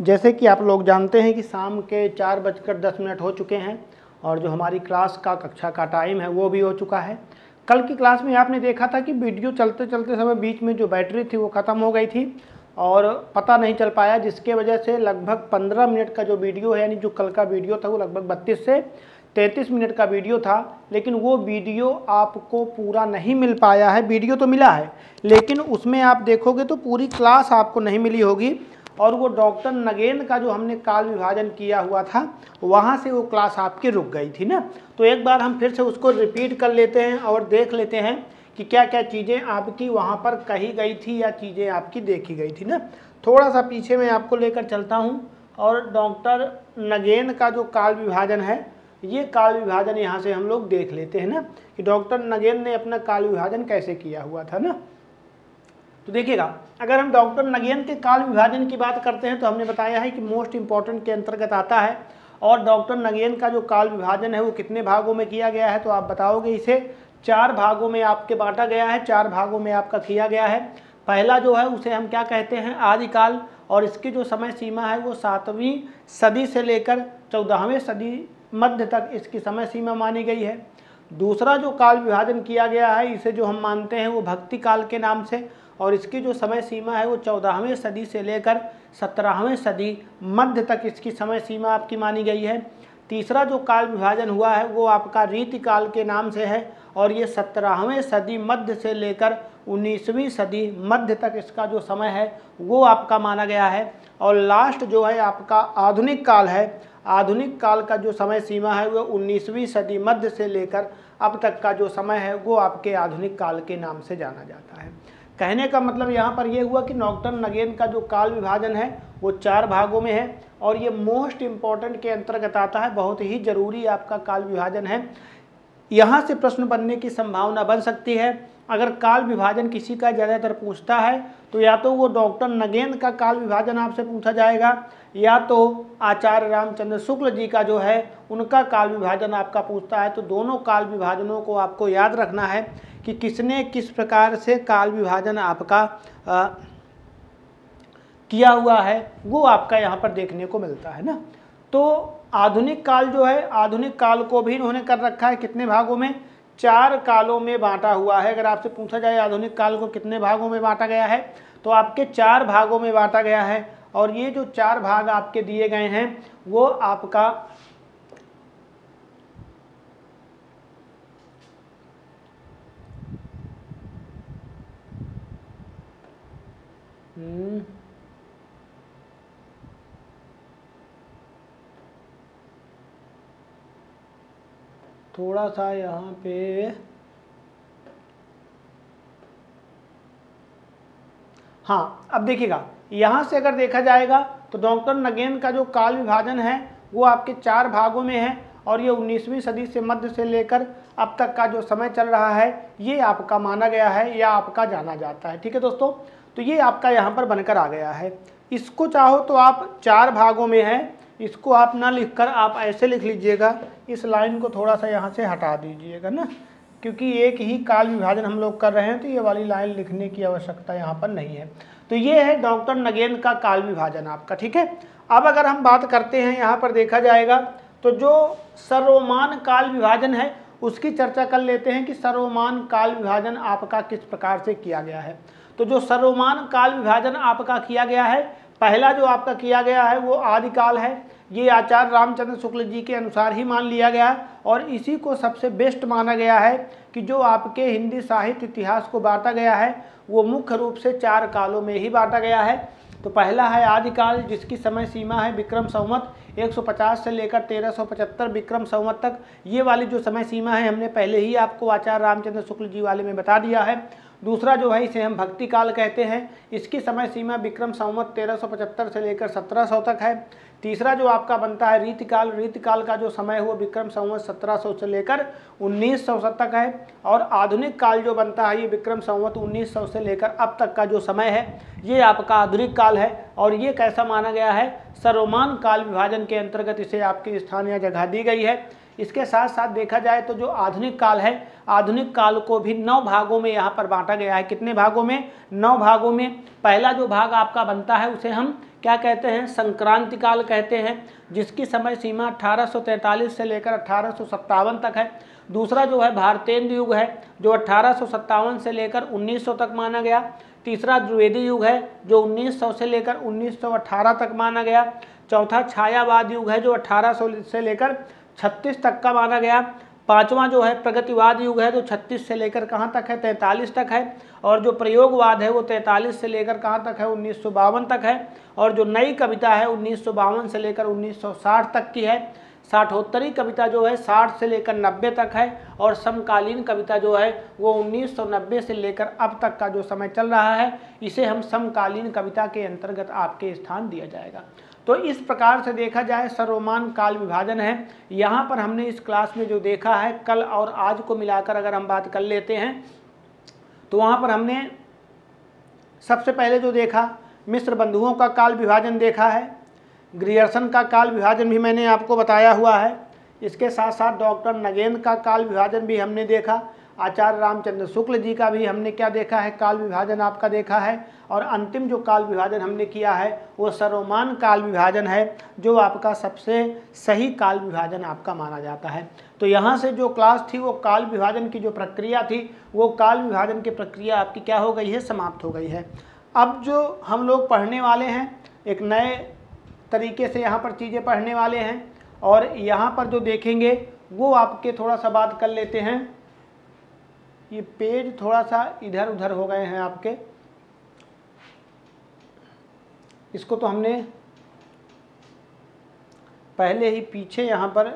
जैसे कि आप लोग जानते हैं कि शाम के 4:10 हो चुके हैं और जो हमारी क्लास का कक्षा का टाइम है वो भी हो चुका है। कल की क्लास में आपने देखा था कि वीडियो चलते चलते समय बीच में जो बैटरी थी वो ख़त्म हो गई थी और पता नहीं चल पाया, जिसके वजह से लगभग 15 मिनट का जो वीडियो है, यानी जो कल का वीडियो था वो लगभग 32 से 33 मिनट का वीडियो था, लेकिन वो वीडियो आपको पूरा नहीं मिल पाया है। वीडियो तो मिला है लेकिन उसमें आप देखोगे तो पूरी क्लास आपको नहीं मिली होगी और वो डॉक्टर नगेन का जो हमने काल विभाजन किया हुआ था वहाँ से वो क्लास आपकी रुक गई थी ना। तो एक बार हम फिर से उसको रिपीट कर लेते हैं और देख लेते हैं कि क्या क्या चीज़ें आपकी वहाँ पर कही गई थी या चीज़ें आपकी देखी गई थी ना। थोड़ा सा पीछे मैं आपको लेकर चलता हूँ और डॉक्टर नगेन का जो काल विभाजन है, ये काल विभाजन यहाँ से हम लोग देख लेते हैं ना कि डॉक्टर नगेन ने अपना काल विभाजन कैसे किया हुआ था ना। तो देखिएगा, अगर हम डॉक्टर नगेन के काल विभाजन की बात करते हैं तो हमने बताया है कि मोस्ट इम्पॉर्टेंट के अंतर्गत आता है और डॉक्टर नगेन का जो काल विभाजन है वो कितने भागों में किया गया है, तो आप बताओगे इसे 4 भागों में आपके बांटा गया है, 4 भागों में आपका किया गया है। पहला जो है उसे हम क्या कहते हैं, आदिकाल, और इसकी जो समय सीमा है वो 7वीं सदी से लेकर 14वीं सदी मध्य तक इसकी समय सीमा मानी गई है। दूसरा जो काल विभाजन किया गया है इसे जो हम मानते हैं वो भक्ति काल के नाम से, और इसकी जो समय सीमा है वो 14वीं सदी से लेकर 17वीं सदी मध्य तक इसकी समय सीमा आपकी मानी गई है। तीसरा जो काल विभाजन हुआ है वो आपका रीति काल के नाम से है और ये 17वीं सदी मध्य से लेकर 19वीं सदी मध्य तक इसका जो समय है वो आपका माना गया है। और लास्ट जो है आपका आधुनिक काल है, आधुनिक काल का जो समय सीमा है वो 19वीं सदी मध्य से लेकर अब तक का जो समय है वो आपके आधुनिक काल के नाम से जाना जाता है। कहने का मतलब यहाँ पर यह हुआ कि डॉक्टर नगेन का जो काल विभाजन है वो 4 भागों में है और ये मोस्ट इम्पॉर्टेंट के अंतर्गत आता है, बहुत ही ज़रूरी आपका काल विभाजन है। यहाँ से प्रश्न बनने की संभावना बन सकती है। अगर काल विभाजन किसी का ज़्यादातर पूछता है तो या तो वो डॉक्टर नगेन का काल विभाजन आपसे पूछा जाएगा या तो आचार्य रामचंद्र शुक्ल जी का जो है उनका काल विभाजन आपका पूछता है। तो दोनों काल विभाजनों को आपको याद रखना है कि किसने किस प्रकार से काल विभाजन आपका किया हुआ है वो आपका यहाँ पर देखने को मिलता है ना। तो आधुनिक काल जो है, आधुनिक काल को भी इन्होंने कर रखा है कितने भागों में, 4 कालों में बांटा हुआ है। अगर आपसे पूछा जाए आधुनिक काल को कितने भागों में बांटा गया है तो आपके 4 भागों में बांटा गया है और ये जो 4 भाग आपके दिए गए हैं वो आपका थोड़ा सा यहाँ पे हाँ, अब देखिएगा यहाँ से अगर देखा जाएगा तो डॉक्टर नगेन का जो काल विभाजन है वो आपके 4 भागों में है और ये 19वीं सदी से मध्य से लेकर अब तक का जो समय चल रहा है ये आपका माना गया है या आपका जाना जाता है। ठीक है दोस्तों, तो ये आपका यहाँ पर बनकर आ गया है। इसको चाहो तो आप 4 भागों में है, इसको आप ना लिखकर आप ऐसे लिख लीजिएगा, इस लाइन को थोड़ा सा यहाँ से हटा दीजिएगा ना, क्योंकि एक ही काल विभाजन हम लोग कर रहे हैं तो ये वाली लाइन लिखने की आवश्यकता यहाँ पर नहीं है। तो ये है डॉक्टर नगेन का काल विभाजन आपका। ठीक है, अब अगर हम बात करते हैं यहाँ पर देखा जाएगा तो जो सर्वमान काल विभाजन है उसकी चर्चा कर लेते हैं कि सर्वमान काल विभाजन आपका किस प्रकार से किया गया है। तो जो सर्वमान काल विभाजन आपका किया गया है, पहला जो आपका किया गया है वो आदिकाल है। ये आचार्य रामचंद्र शुक्ल जी के अनुसार ही मान लिया गया है और इसी को सबसे बेस्ट माना गया है कि जो आपके हिंदी साहित्य इतिहास को बांटा गया है वो मुख्य रूप से 4 कालों में ही बांटा गया है। तो पहला है आदिकाल जिसकी समय सीमा है विक्रम संवत 150 से लेकर 1375 विक्रम संवत तक। ये वाली जो समय सीमा है हमने पहले ही आपको आचार्य रामचंद्र शुक्ल जी वाले में बता दिया है। दूसरा जो है इसे हम भक्ति काल कहते हैं, इसकी समय सीमा विक्रम संवत 1375 से लेकर 1700 तक है। तीसरा जो आपका बनता है रीतिकाल, रीतिकाल का जो समय है वो विक्रम संवत 1700 से लेकर 1900 तक है। और आधुनिक काल जो बनता है ये विक्रम संवत 1900 से लेकर अब तक का जो समय है ये आपका आधुनिक काल है। और ये कैसा माना गया है, सर्वमान काल विभाजन के अंतर्गत इसे आपकी स्थान या जगह दी गई है। इसके साथ साथ देखा जाए तो जो आधुनिक काल है, आधुनिक काल को भी 9 भागों में यहाँ पर बांटा गया है। कितने भागों में? 9 भागों में। पहला जो भाग आपका बनता है उसे हम क्या कहते हैं? संक्रांति काल कहते हैं, जिसकी समय सीमा 1843 से लेकर 1857 तक है। दूसरा जो है भारतेंदु युग है, जो 1857 से लेकर 1900 तक माना गया। तीसरा द्विवेदी युग है, जो 1900 से लेकर 1918 तक माना गया। चौथा छायावाद युग है, जो 1800 से लेकर 36 तक का माना गया। पांचवा जो है प्रगतिवाद युग है, जो 36 से लेकर कहाँ तक है? 43 तक है। और जो प्रयोगवाद है वो 43 से लेकर कहाँ तक है? 1952 तक है। और जो नई कविता है 1952 से लेकर 1960 तक की है। साठोत्तरी कविता जो है 60 से लेकर 90 तक है। और समकालीन कविता जो है वो 1990 से लेकर अब तक का जो समय चल रहा है, इसे हम समकालीन कविता के अंतर्गत आपके स्थान दिया जाएगा। तो इस प्रकार से देखा जाए सर्वमान्य काल विभाजन है। यहाँ पर हमने इस क्लास में जो देखा है, कल और आज को मिलाकर अगर हम बात कर लेते हैं तो वहाँ पर हमने सबसे पहले जो देखा, मिस्र बंधुओं का काल विभाजन देखा है। ग्रियर्सन का काल विभाजन भी मैंने आपको बताया हुआ है। इसके साथ साथ डॉक्टर नगेंद्र का काल विभाजन भी हमने देखा। आचार्य रामचंद्र शुक्ल जी का भी हमने क्या देखा है? काल विभाजन आपका देखा है। और अंतिम जो काल विभाजन हमने किया है वो सर्वमान्य काल विभाजन है, जो आपका सबसे सही काल विभाजन आपका माना जाता है। तो यहाँ से जो क्लास थी वो काल विभाजन की जो प्रक्रिया थी, वो काल विभाजन की प्रक्रिया आपकी क्या हो गई है? समाप्त हो गई है। अब जो हम लोग पढ़ने वाले हैं, एक नए तरीके से यहाँ पर चीज़ें पढ़ने वाले हैं। और यहाँ पर जो देखेंगे वो आपके थोड़ा सा बात कर लेते हैं। ये पेज थोड़ा सा इधर उधर हो गए हैं आपके, इसको तो हमने पहले ही पीछे यहाँ पर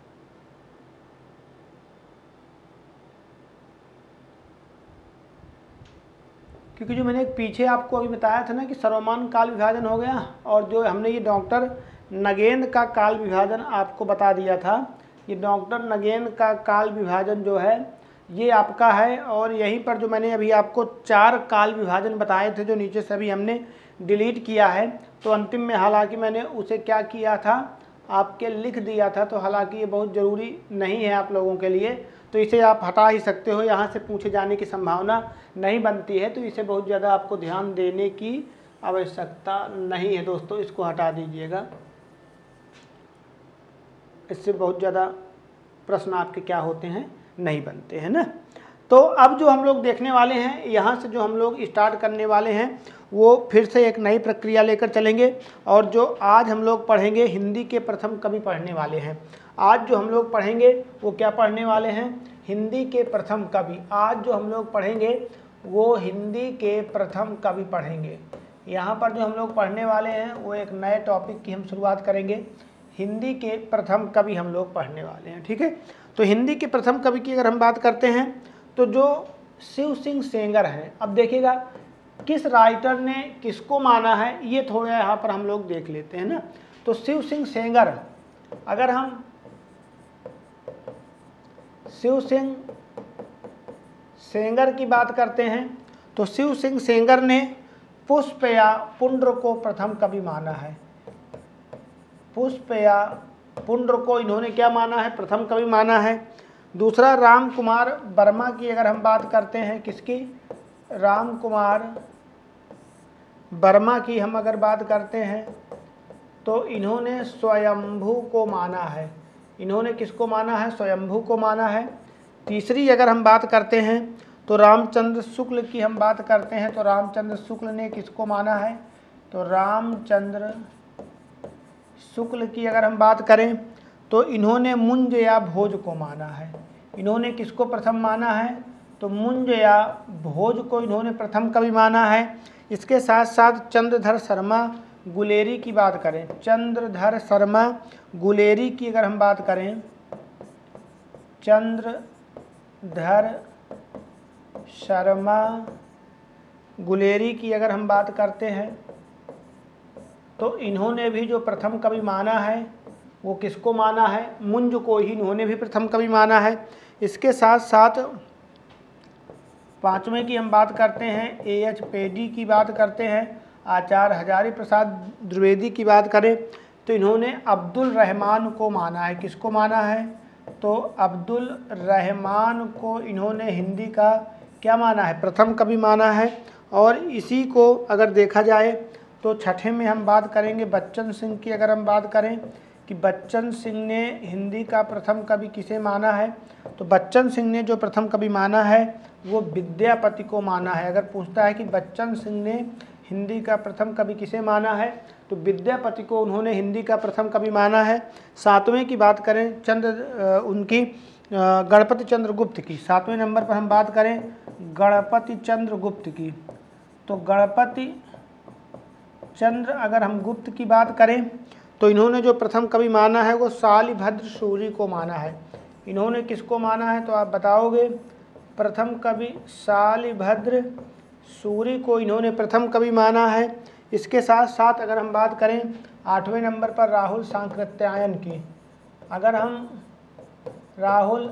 क्योंकि जो मैंने पीछे आपको अभी बताया था ना कि सर्वमान्य काल विभाजन हो गया, और जो हमने ये डॉक्टर नगेंद्र का काल विभाजन आपको बता दिया था। ये डॉक्टर नगेंद्र का काल विभाजन जो है ये आपका है। और यहीं पर जो मैंने अभी आपको 4 काल विभाजन बताए थे, जो नीचे से अभी हमने डिलीट किया है, तो अंतिम में हालांकि मैंने उसे क्या किया था, आपके लिख दिया था। तो हालांकि ये बहुत ज़रूरी नहीं है आप लोगों के लिए, तो इसे आप हटा ही सकते हो, यहाँ से पूछे जाने की संभावना नहीं बनती है। तो इसे बहुत ज़्यादा आपको ध्यान देने की आवश्यकता नहीं है दोस्तों, इसको हटा दीजिएगा। इससे बहुत ज़्यादा प्रश्न आपके क्या होते हैं? नहीं बनते हैं ना। तो अब जो हम लोग देखने वाले हैं, यहाँ से जो हम लोग स्टार्ट करने वाले हैं वो फिर से एक नई प्रक्रिया लेकर चलेंगे। और जो आज हम लोग पढ़ेंगे, हिंदी के प्रथम कवि पढ़ने वाले हैं। आज जो हम लोग पढ़ेंगे वो क्या पढ़ने वाले हैं? हिंदी के प्रथम कवि। आज जो हम लोग पढ़ेंगे वो हिंदी के प्रथम कवि पढ़ेंगे। यहाँ पर जो हम लोग पढ़ने वाले हैं वो एक नए टॉपिक की हम शुरुआत करेंगे। हिंदी के प्रथम कवि हम लोग पढ़ने वाले हैं, ठीक है। तो हिंदी के प्रथम कवि की अगर हम बात करते हैं तो जो शिव सिंह सेंगर हैं, अब देखिएगा किस राइटर ने किसको माना है, ये थोड़ा यहाँ पर हम लोग देख लेते हैं ना। तो शिव सिंह सेंगर, अगर हम शिव सिंह सेंगर की बात करते हैं तो शिव सिंह सेंगर ने पुष्प या पुंड्र को प्रथम कवि माना है। पुष्प या पुंड्र को इन्होंने क्या माना है? प्रथम कवि माना है। दूसरा राम कुमार वर्मा की अगर हम बात करते हैं, किसकी? राम कुमार वर्मा की हम अगर बात करते हैं तो इन्होंने स्वयंभू को माना है। इन्होंने किसको माना है? स्वयंभू को माना है। तीसरी अगर हम बात करते हैं तो रामचंद्र शुक्ल की हम बात करते हैं, तो रामचंद्र शुक्ल ने किसको माना है? तो रामचंद्र शुक्ल की अगर हम बात करें तो इन्होंने मुंज या भोज को माना है। इन्होंने किसको प्रथम माना है? तो मुंज या भोज को इन्होंने प्रथम कवि माना है। इसके साथ साथ चंद्रधर शर्मा गुलेरी की बात करें, चंद्रधर शर्मा गुलेरी की अगर हम बात करें, चंद्रधर शर्मा गुलेरी की अगर हम बात करते हैं तो इन्होंने भी जो प्रथम कवि माना है वो किसको माना है? मुंज को ही इन्होंने भी प्रथम कवि माना है। इसके साथ साथ पांचवें की हम बात करते हैं, A.H. पेडी की बात करते हैं। आचार्य हजारी प्रसाद द्विवेदी की बात करें तो इन्होंने अब्दुल रहमान को माना है। किसको माना है? तो अब्दुल रहमान को इन्होंने हिंदी का क्या माना है, प्रथम कवि माना है। और इसी को अगर देखा जाए तो छठे में हम बात करेंगे बच्चन सिंह की। अगर हम बात करें कि बच्चन सिंह ने हिंदी का प्रथम कवि किसे माना है, तो बच्चन सिंह ने जो प्रथम कवि माना है वो विद्यापति को माना है। अगर पूछता है कि बच्चन सिंह ने हिंदी का प्रथम कवि किसे माना है, तो विद्यापति को उन्होंने हिंदी का प्रथम कवि माना है। सातवें की बात करें उनकी गणपति चंद्र गुप्त की, सातवें नंबर पर हम बात करें गणपति चंद्र गुप्त की, तो गणपति चंद्र अगर हम गुप्त की बात करें तो इन्होंने जो प्रथम कवि माना है वो शालिभद्र सूरी को माना है। इन्होंने किसको माना है तो आप बताओगे, प्रथम कवि शालिभद्र सूरी को इन्होंने प्रथम कवि माना है। इसके साथ साथ अगर हम बात करें आठवें नंबर पर राहुल सांकृत्यायन की, अगर हम राहुल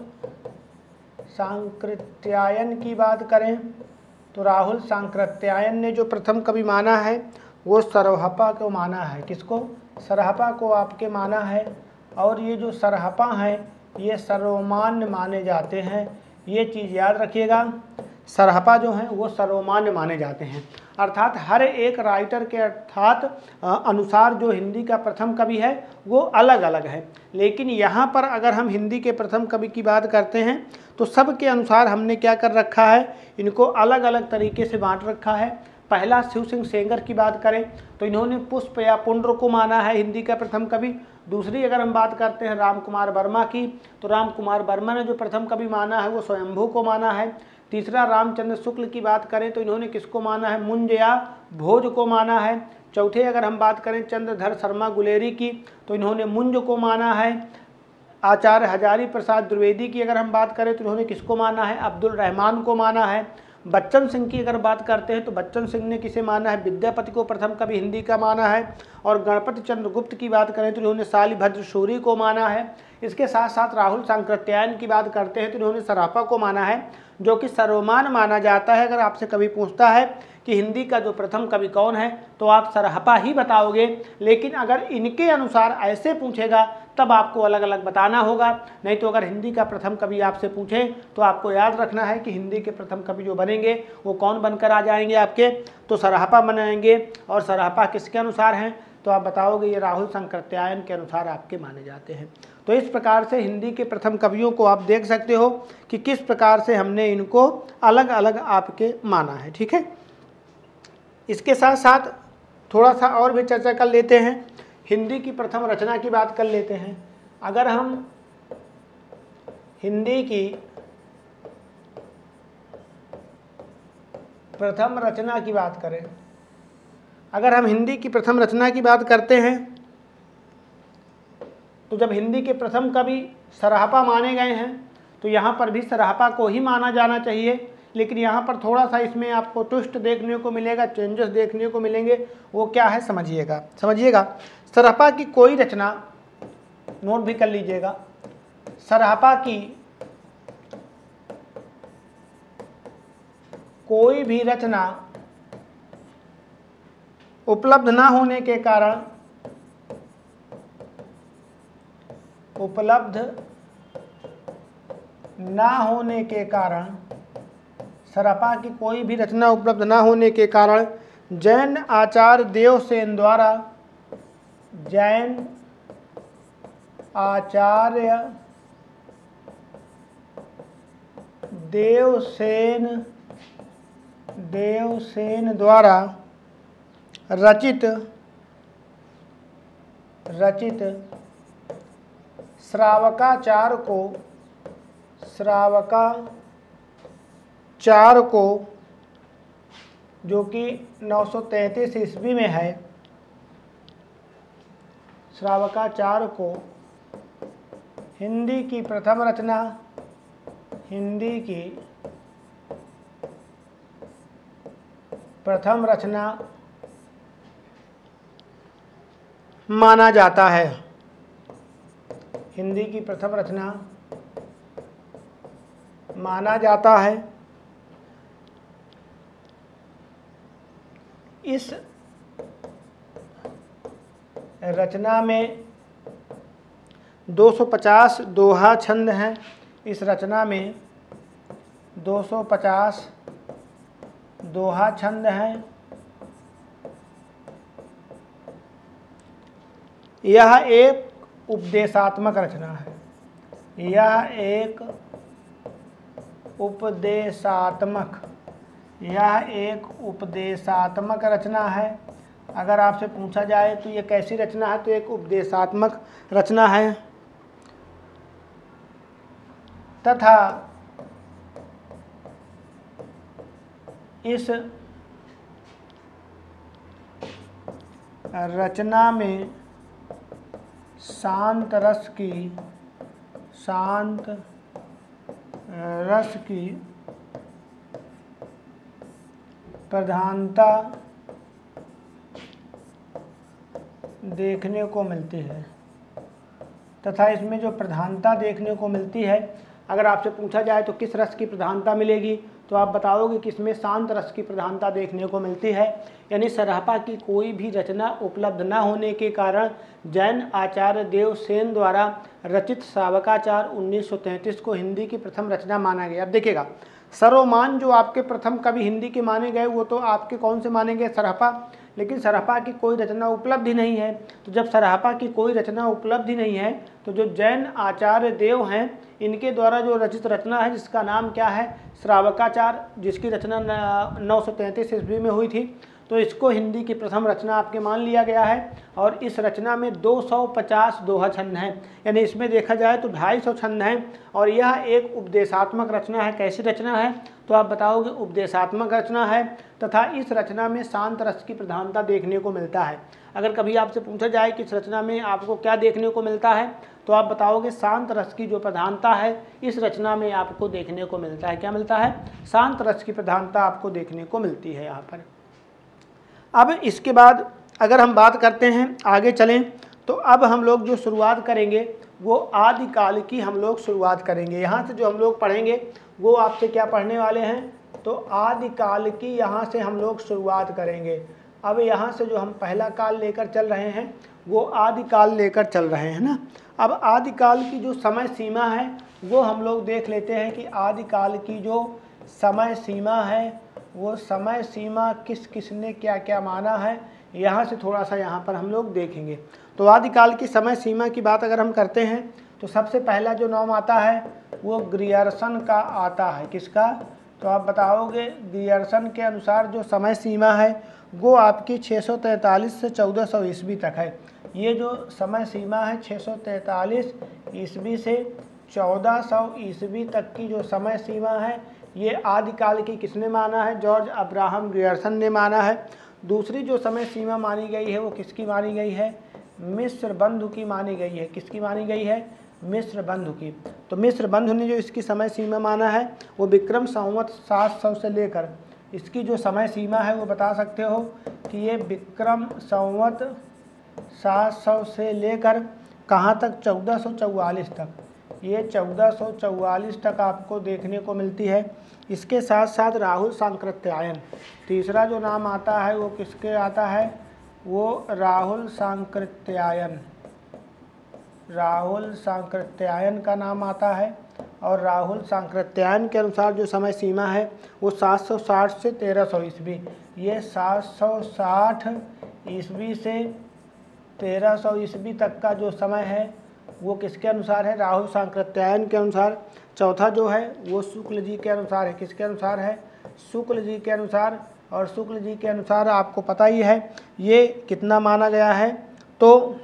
सांकृत्यायन की बात करें तो राहुल सांकृत्यायन ने जो प्रथम कवि माना है वो सरहपा को माना है। किसको, सरहपा को आपके माना है। और ये जो सरहपा हैं ये सर्वमान्य माने जाते हैं, ये चीज़ याद रखिएगा। सरहपा जो हैं वो सर्वमान्य माने जाते हैं, अर्थात हर एक राइटर के अनुसार जो हिंदी का प्रथम कवि है वो अलग अलग है। लेकिन यहाँ पर अगर हम हिंदी के प्रथम कवि की बात करते हैं तो सब के अनुसार हमने क्या कर रखा है, इनको अलग अलग तरीके से बांट रखा है। पहला शिव सिंह सेंगर की बात करें तो इन्होंने पुष्प या पुंड्र को माना है हिंदी का प्रथम कवि। दूसरी अगर हम बात करते हैं राम कुमार वर्मा की, तो राम कुमार वर्मा ने जो प्रथम कवि माना है वो स्वयंभू को माना है। तीसरा रामचंद्र शुक्ल की बात करें तो इन्होंने किसको माना है, मुंज या भोज को माना है। चौथे अगर हम बात करें चंद्रधर शर्मा गुलेरी की तो इन्होंने मुंज को माना है। आचार्य हजारी प्रसाद द्विवेदी की अगर हम बात करें तो इन्होंने किसको माना है, अब्दुल रहमान को माना है। बच्चन सिंह की अगर बात करते हैं तो बच्चन सिंह ने किसे माना है, विद्यापति को प्रथम कवि हिंदी का माना है। और गणपति चंद्र गुप्त की बात करें तो इन्होंने शालिभद्र सूरी को माना है। इसके साथ साथ राहुल सांकृत्यायन की बात करते हैं तो इन्होंने सरहपा को माना है, जो कि सर्वमान्य माना जाता है। अगर आपसे कभी पूछता है कि हिंदी का जो प्रथम कवि कौन है तो आप सरहपा ही बताओगे, लेकिन अगर इनके अनुसार ऐसे पूछेगा तब आपको अलग अलग बताना होगा। नहीं तो अगर हिंदी का प्रथम कवि आपसे पूछे तो आपको याद रखना है कि हिंदी के प्रथम कवि जो बनेंगे वो कौन बनकर आ जाएंगे आपके, तो सरहपा बनाएंगे। और सरहपा किसके अनुसार हैं तो आप बताओगे ये राहुल सांकृत्यायन के अनुसार आपके माने जाते हैं। तो इस प्रकार से हिंदी के प्रथम कवियों को आप देख सकते हो कि किस प्रकार से हमने इनको अलग अलग आपके माना है। ठीक है, इसके साथ साथ थोड़ा सा और भी चर्चा कर लेते हैं, हिंदी की प्रथम रचना की बात कर लेते हैं। अगर हम हिंदी की प्रथम रचना की बात करें, अगर हम हिंदी की प्रथम रचना की बात करते हैं तो जब हिंदी के प्रथम कवि सरहपा माने गए हैं तो यहाँ पर भी सरहपा को ही माना जाना चाहिए। लेकिन यहाँ पर थोड़ा सा इसमें आपको ट्विस्ट देखने को मिलेगा, चेंजेस देखने को मिलेंगे। वो क्या है समझिएगा। सरहपा की कोई रचना, नोट भी कर लीजिएगा, सरहपा की कोई भी रचना उपलब्ध ना होने के कारण सरहपा की कोई भी रचना उपलब्ध ना होने के कारण जैन आचार्य देवसेन द्वारा रचित श्रावकाचार को जो कि 933 ईस्वी में है, श्रावकाचार को हिंदी की प्रथम रचना माना जाता है। हिंदी की प्रथम रचना माना जाता है। इस रचना में 250 दोहा छंद हैं इस रचना में, 250 दोहा छंद हैं। यह एक उपदेशात्मक रचना है, यह एक उपदेशात्मक रचना है। अगर आपसे पूछा जाए तो ये कैसी रचना है, तो एक उपदेशात्मक रचना है। तथा इस रचना में शांत रस की प्रधानता देखने को मिलती है। तथा इसमें जो प्रधानता देखने को मिलती है, अगर आपसे पूछा जाए तो किस रस की प्रधानता मिलेगी, तो आप बताओगे कि इसमें शांत रस की प्रधानता देखने को मिलती है। यानी सरहपा की कोई भी रचना उपलब्ध न होने के कारण जैन आचार्य देवसेन द्वारा रचित श्रावकाचार 1933 को हिंदी की प्रथम रचना माना गया। अब देखिएगा, सर्वमान जो आपके प्रथम कवि हिंदी के माने गए वो तो आपके कौन से माने गए, सरहपा। लेकिन सरहपा की कोई रचना उपलब्ध ही नहीं है। तो जब सरहपा की कोई रचना उपलब्ध ही नहीं है, तो जो जैन आचार्य देव हैं इनके द्वारा जो रचित रचना है जिसका नाम क्या है, श्रावकाचार, जिसकी रचना 933 ईस्वी में हुई थी, तो इसको हिंदी की प्रथम रचना आपके मान लिया गया है। और इस रचना में 250 दोहा छंद हैं, यानी इसमें देखा जाए तो 250 छंद हैं। और यह एक उपदेशात्मक रचना है। कैसी रचना है, तो आप बताओगे उपदेशात्मक रचना है। तथा इस रचना में शांत रस की प्रधानता देखने को मिलता है। अगर कभी आपसे पूछा जाए कि इस रचना में आपको क्या देखने को मिलता है, तो आप बताओगे शांत रस की जो प्रधानता है इस रचना में आपको देखने को मिलता है। क्या मिलता है, शांत रस की प्रधानता आपको देखने को मिलती है यहाँ पर। अब इसके बाद अगर हम बात करते हैं, आगे चलें, तो अब हम लोग जो शुरुआत करेंगे वो आदिकाल की हम लोग शुरुआत करेंगे। यहाँ से जो हम लोग पढ़ेंगे वो आपसे क्या पढ़ने वाले हैं, तो आदिकाल की यहाँ से हम लोग शुरुआत करेंगे। अब यहाँ से जो हम पहला काल लेकर चल रहे हैं वो आदिकाल लेकर चल रहे हैं ना। अब आदिकाल की जो समय सीमा है वो हम लोग देख लेते हैं कि आदिकाल की जो समय सीमा है वो समय सीमा किस किस ने क्या क्या माना है, यहाँ से थोड़ा सा यहाँ पर हम लोग देखेंगे। तो आदिकाल की समय सीमा की बात अगर हम करते हैं तो सबसे पहला जो नाम आता है वो ग्रियर्सन का आता है। किसका, तो आप बताओगे ग्रियर्सन के अनुसार जो समय सीमा है वो आपकी 643 से 1400 ईस्वी तक है। ये जो समय सीमा है 643 ईस्वी से 1400 ईस्वी तक की जो समय सीमा है ये आदिकाल की किसने माना है, जॉर्ज अब्राहम ग्रियर्सन ने माना है। दूसरी जो समय सीमा मानी गई है वो किसकी मानी गई है, मिस्र बंधु की मानी गई है। किसकी मानी गई है, मिस्र बंधु की। तो मिस्र बंधु ने जो इसकी समय सीमा माना है वो विक्रम संवत 700 से लेकर, इसकी जो समय सीमा है वो बता सकते हो कि ये विक्रम संवत 700 से लेकर कहाँ तक, 1444 तक। ये 1444 तक आपको देखने को मिलती है। इसके साथ साथ राहुल सांकृत्यायन, तीसरा जो नाम आता है वो किसके आता है, वो राहुल सांकृत्यायन का नाम आता है। और राहुल सांकृत्यायन के अनुसार जो समय सीमा है वो 760 से 1300 ईस्वी। ये 760 ईस्वी से 1300 ईस्वी तक का जो समय है वो किसके अनुसार है, राहुल सांकृत्यायन के अनुसार। चौथा जो है वो शुक्ल जी के अनुसार है। किसके अनुसार है, शुक्ल जी के अनुसार। और शुक्ल जी के अनुसार आपको पता ही है ये कितना माना गया है, तो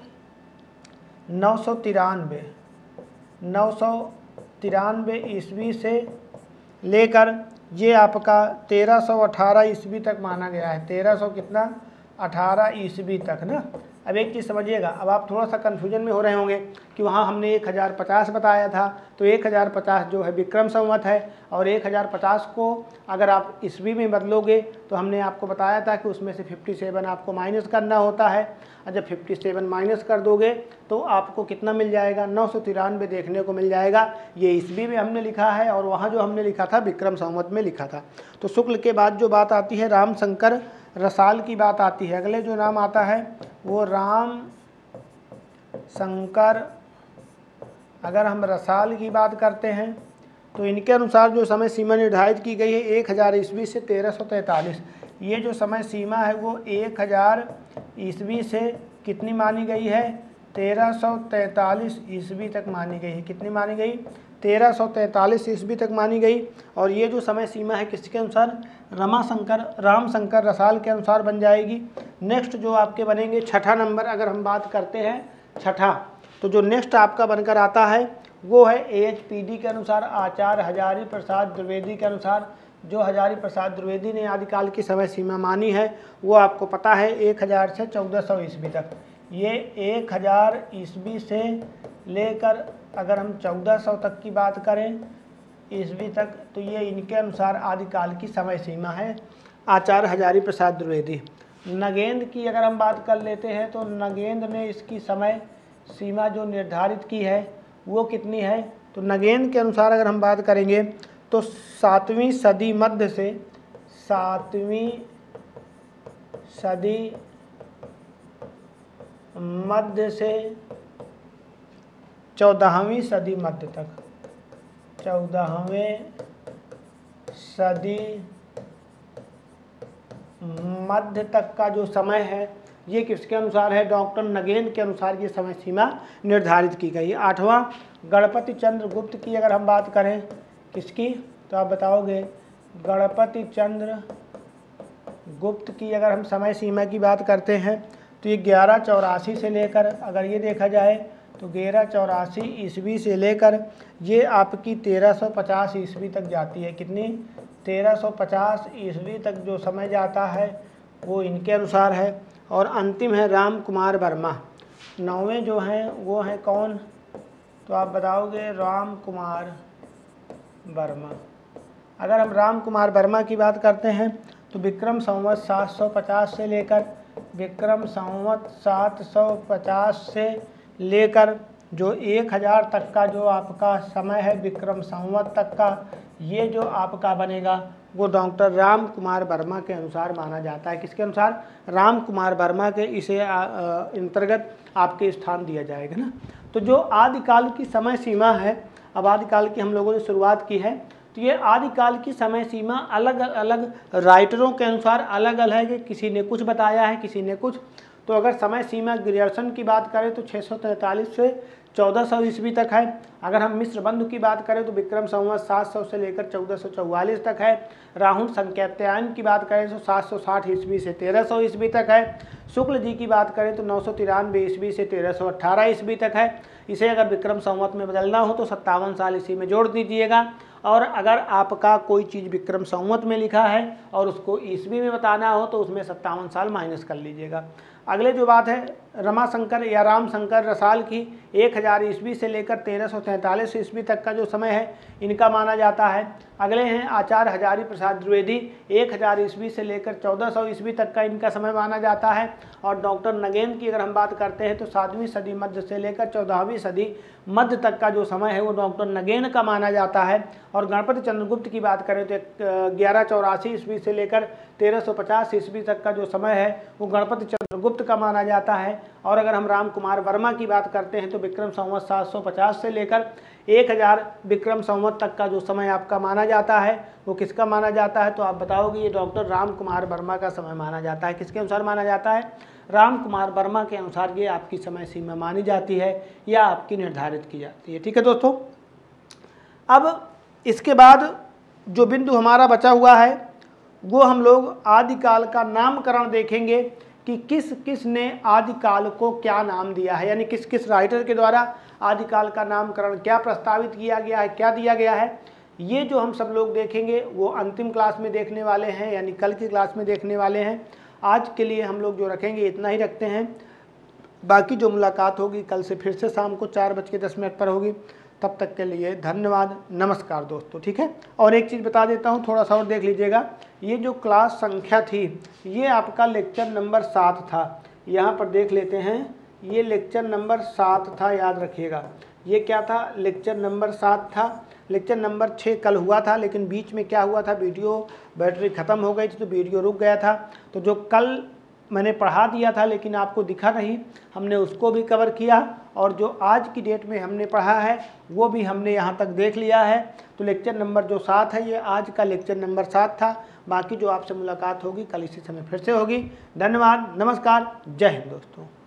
993 ईस्वी से लेकर ये आपका 1318 ईस्वी तक माना गया है। 1318 ईस्वी तक ना। अब एक चीज़ समझिएगा, अब आप थोड़ा सा कन्फ्यूजन में हो रहे होंगे कि वहाँ हमने 1050 बताया था, तो 1050 जो है विक्रम संवत है, और 1050 को अगर आप ईस्वी में बदलोगे तो हमने आपको बताया था कि उसमें से 57 आपको माइनस करना होता है। और जब 57 माइनस कर दोगे तो आपको कितना मिल जाएगा, 993 देखने को मिल जाएगा। ये ईस्वी में हमने लिखा है और वहाँ जो हमने लिखा था विक्रम संवत में लिखा था। तो शुक्ल के बाद जो बात आती है राम शंकर रसाल की बात आती है। अगले जो नाम आता है वो राम शंकर अगर हम रसाल की बात करते हैं तो इनके अनुसार जो समय सीमा निर्धारित की गई है 1000 ईस्वी से 1343। ये जो समय सीमा है वो 1000 ईस्वी से कितनी मानी गई है, 1343 ईस्वी तक मानी गई है। कितनी मानी गई, 1343 ईस्वी तक मानी गई। और ये जो समय सीमा है किसके अनुसार, रामशंकर रसाल के अनुसार बन जाएगी। नेक्स्ट जो आपके बनेंगे छठा नंबर, अगर हम बात करते हैं छठा, तो जो नेक्स्ट आपका बनकर आता है वो है AHPD के अनुसार, आचार्य हजारी प्रसाद द्विवेदी के अनुसार। जो हजारी प्रसाद द्विवेदी ने आदिकाल की समय सीमा मानी है वो आपको पता है 1000 से 1400 ईस्वी तक। ये 1000 ईस्वी से लेकर अगर हम 1400 तक की बात करें ईस्वी तक, तो ये इनके अनुसार आदिकाल की समय सीमा है, आचार्य हजारी प्रसाद द्विवेदी। नगेंद्र की अगर हम बात कर लेते हैं तो नगेंद्र ने इसकी समय सीमा जो निर्धारित की है वो कितनी है, तो नगेंद्र के अनुसार अगर हम बात करेंगे तो 7वीं सदी मध्य से 7वीं सदी मध्य से 14वीं सदी मध्य तक, 14वीं सदी मध्य तक का जो समय है ये किसके अनुसार है, डॉक्टर नगेंद्र के अनुसार ये समय सीमा निर्धारित की गई है। आठवां, गणपति चंद्र गुप्त की अगर हम बात करें, किसकी, तो आप बताओगे गणपति चंद्र गुप्त की अगर हम समय सीमा की बात करते हैं तो ये 1184 से लेकर, अगर ये देखा जाए तो 1184 ईस्वी से लेकर ये आपकी 1350 ईस्वी तक जाती है। कितनी, 1350 ईस्वी तक जो समय जाता है वो इनके अनुसार है। और अंतिम है राम कुमार वर्मा। 9वें जो हैं वो हैं कौन, तो आप बताओगे राम कुमार वर्मा। अगर हम राम कुमार वर्मा की बात करते हैं तो विक्रम संवत 750 से लेकर, विक्रम संवत 750 से लेकर जो 1000 तक का जो आपका समय है विक्रम संवत तक का, ये जो आपका बनेगा वो डॉक्टर राम कुमार वर्मा के अनुसार माना जाता है। किसके अनुसार, राम कुमार वर्मा के इसे अंतर्गत आपके स्थान दिया जाएगा ना। तो जो आदिकाल की समय सीमा है, अब आदिकाल की हम लोगों ने शुरुआत की है, तो ये आदिकाल की समय सीमा अलग अलग राइटरों के अनुसार अलग अलग है, किसी ने कुछ बताया है किसी ने कुछ। तो अगर समय सीमा ग्रियर्सन की बात करें तो 643 से 1400 ईस्वी तक है। अगर हम मिश्र बंधु की बात करें तो विक्रम संवत 700 से लेकर 1444 तक है। राहुल संकेत्यायन की बात करें तो 760 ईस्वी से 1300 ईस्वी तक है। शुक्ल जी की बात करें तो 993 ईस्वी से 1318 ईस्वी तक है। इसे अगर विक्रम संवत में बदलना हो तो 57 साल इसी में जोड़ दीजिएगा। और अगर आपका कोई चीज़ विक्रम संवत में लिखा है और उसको ईस्वी में बताना हो तो उसमें 57 साल माइनस कर लीजिएगा। अगले जो बात है रमाशंकर या रामशंकर रसाल की, 1000 ईस्वी से लेकर 1343 ईस्वी तक का जो समय है इनका माना जाता है। अगले हैं आचार्य हजारी प्रसाद द्विवेदी, 1000 ईस्वी से लेकर 1400 ईस्वी तक का इनका समय माना जाता है। और डॉक्टर नगेंद्र की अगर हम बात करते हैं तो 7वीं सदी मध्य से लेकर 14वीं सदी मध्य तक का जो समय है वो डॉक्टर नगेंद्र का माना जाता है। और गणपति चंद्रगुप्त की बात करें तो 1184 ईस्वी से लेकर 1350 ईस्वी तक का जो समय है वो गणपति चंद्रगुप्त का माना जाता है। और अगर हम राम कुमार वर्मा की बात करते हैं तो विक्रम संवत 750 से लेकर 1000 विक्रम संवत तक का जो समय आपका माना जाता है वो किसका माना जाता है, तो आप बताओगे ये डॉक्टर राम कुमार वर्मा का समय माना जाता है। किसके अनुसार माना जाता है, राम कुमार वर्मा के अनुसार ये आपकी समय सीमा मानी जाती है या आपकी निर्धारित की जाती है। ठीक है दोस्तों, अब इसके बाद जो बिंदु हमारा बचा हुआ है वो हम लोग आदिकाल का नामकरण देखेंगे कि किस किस ने आदिकाल को क्या नाम दिया है, यानी किस किस राइटर के द्वारा आदिकाल का नामकरण क्या प्रस्तावित किया गया है, क्या दिया गया है। ये जो हम सब लोग देखेंगे वो अंतिम क्लास में देखने वाले हैं, यानी कल की क्लास में देखने वाले हैं। आज के लिए हम लोग जो रखेंगे इतना ही रखते हैं। बाकी जो मुलाकात होगी कल से फिर से शाम को 4:10 पर होगी। तब तक के लिए धन्यवाद, नमस्कार दोस्तों। ठीक है, और एक चीज़ बता देता हूँ, थोड़ा सा और देख लीजिएगा। ये जो क्लास संख्या थी ये आपका लेक्चर नंबर 7 था। यहाँ पर देख लेते हैं, ये लेक्चर नंबर 7 था, याद रखिएगा। ये क्या था, लेक्चर नंबर 7 था। लेक्चर नंबर 6 कल हुआ था, लेकिन बीच में क्या हुआ था, वीडियो बैटरी ख़त्म हो गई थी तो वीडियो रुक गया था। तो जो कल मैंने पढ़ा दिया था लेकिन आपको दिखा नहीं, हमने उसको भी कवर किया और जो आज की डेट में हमने पढ़ा है वो भी हमने यहाँ तक देख लिया है। तो लेक्चर नंबर जो 7 है ये आज का लेक्चर नंबर 7 था। बाकी जो आपसे मुलाकात होगी कल इसी समय फिर से होगी। धन्यवाद, नमस्कार, जय हिंद दोस्तों।